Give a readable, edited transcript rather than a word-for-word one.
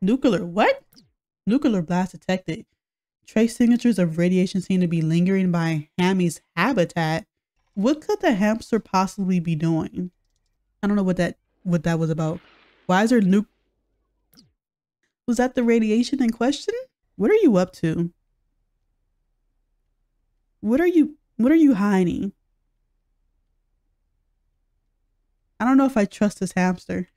Nuclear what? Nuclear blast detected. Trace signatures of radiation seem to be lingering by Hammy's habitat. What could the hamster possibly be doing? I don't know what that was about. Why is there Was that the radiation in question? What are you up to? What are you hiding? I don't know if I trust this hamster.